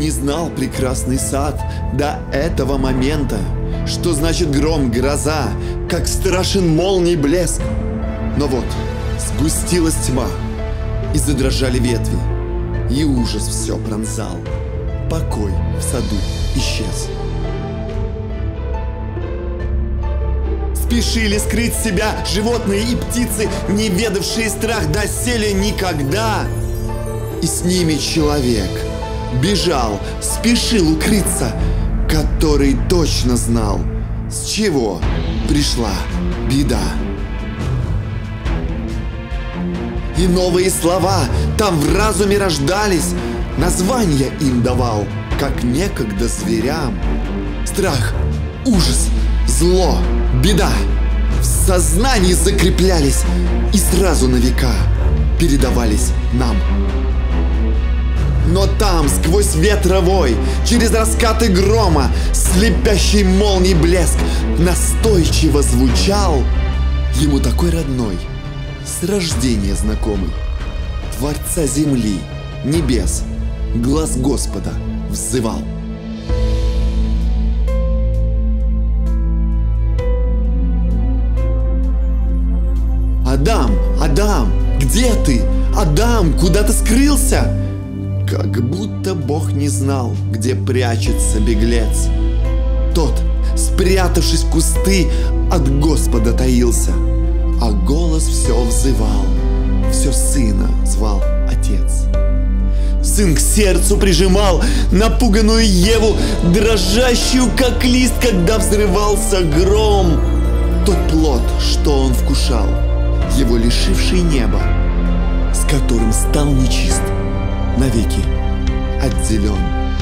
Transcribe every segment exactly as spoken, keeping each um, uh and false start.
Не знал прекрасный сад до этого момента, что значит гром, гроза, как страшен молний блеск. Но вот сгустилась тьма, и задрожали ветви, и ужас все пронзал. Покой в саду исчез. Спешили скрыть себя животные и птицы, не ведавшие страх доселе никогда. И с ними человек бежал, спешил укрыться, который точно знал, с чего пришла беда. И новые слова там в разуме рождались, названия им давал, как некогда зверям. Страх, ужас, зло, беда в сознании закреплялись и сразу на века передавались нам. Но там, сквозь ветровой, через раскаты грома, слепящий молний блеск настойчиво звучал, ему такой родной, с рождения знакомый, Творца земли, небес, глаз Господа взывал. Адам, Адам, где ты? Адам, куда ты скрылся? Как будто Бог не знал, где прячется беглец. Тот, спрятавшись в кусты, от Господа таился, а голос все взывал, все сына звал отец. Сын к сердцу прижимал напуганную Еву, дрожащую, как лист, когда взрывался гром. Тот плод, что он вкушал, его лишивший неба, с которым стал нечист, навеки отделен.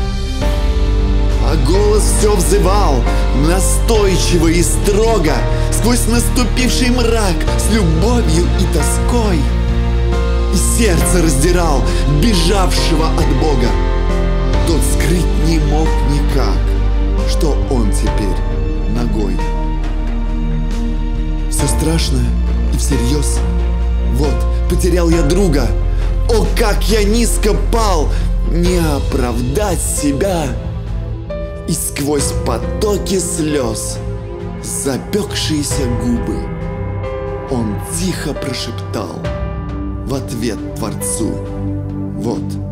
А голос все взывал настойчиво и строго сквозь наступивший мрак с любовью и тоской. И сердце раздирал бежавшего от Бога. Тот скрыть не мог никак, что он теперь нагой. Все страшное и всерьез. Вот, потерял я друга. О, как я низко пал, не оправдать себя. И сквозь потоки слез, запекшиеся губы, он тихо прошептал в ответ Творцу: вот